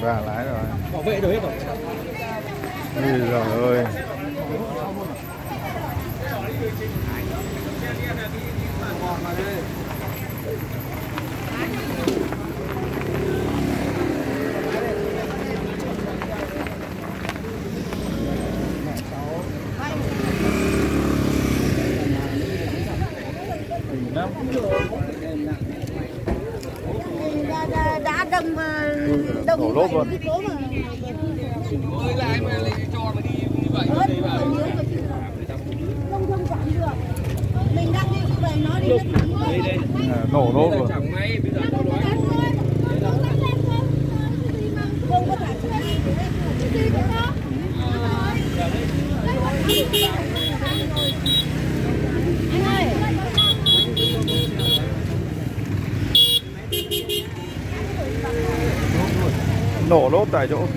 ra lái rồi. Bảo vệ được hết rồi. Ui giời ơi. Đã đâm đổ lốp luôn. Ơi lại mà lại cho mà đi như vậy đây mà. Không chạm được. Mình đang đi như vậy nó đi nó thẳng thôi. Nổ lốp luôn. Chẳng may bây giờ tôi nói. Không có thả xuống đi. Đi cái đó. Anh ơi. Nổ lốp tại chỗ.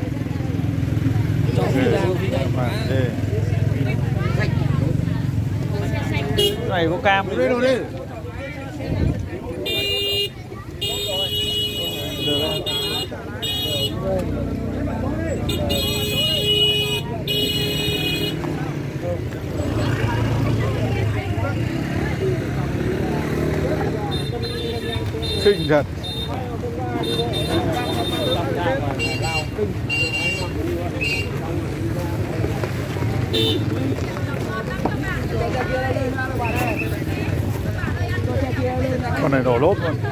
Này có cam. Đi đâu đi. Xinh thật. Con này nổ lốp luôn.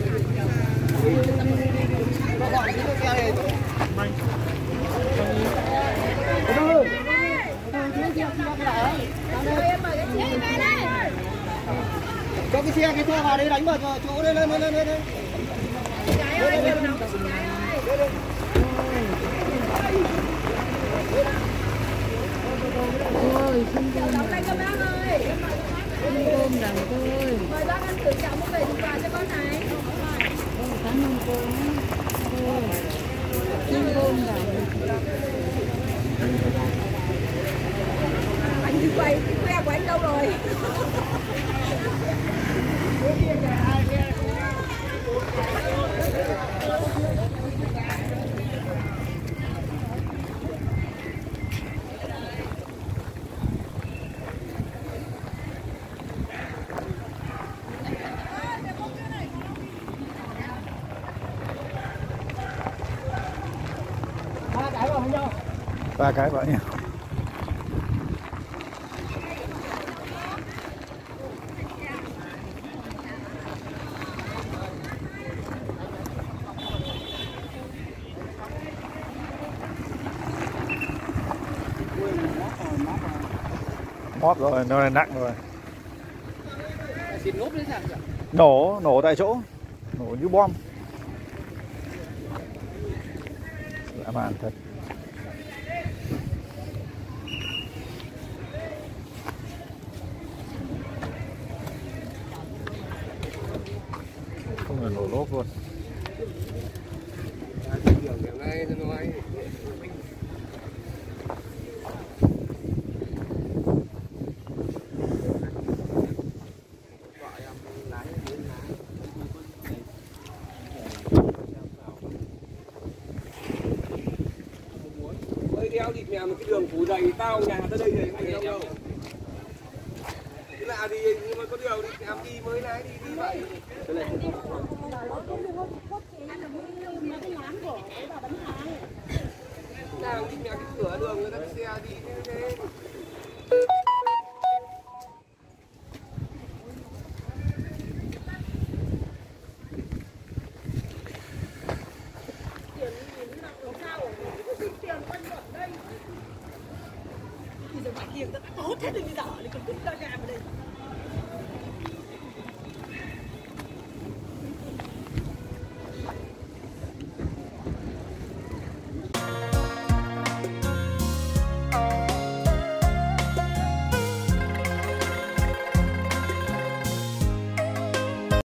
Cho cái xe vào đây đánh vào chỗ đây lên. Ôi, xin cơm đây các bác ơi. Xin cơm đằng tôi. Mời bác ăn thử cháo một về quà cho con này. Cảm ơn cô. Xin cơm đằng. Anh đi quay khoe của anh đâu rồi? Ba cái vào nhau. Móp rồi, nó nặng rồi. Nổ tại chỗ, nổ như bom. Dã man thật. Không là nổ lốp luôn. Đeo đi mẹ một cái đường phủ dày tao nhà tới đây rồi anh đâu. Thế là gì nhưng mà có điều đi em đi mới lái đi vậy. Nào đi mẹ cái cửa đường người ta xe đi như thế. Tiền ta tốt hết rồi bây giờ, còn cứ ra gà vào đây.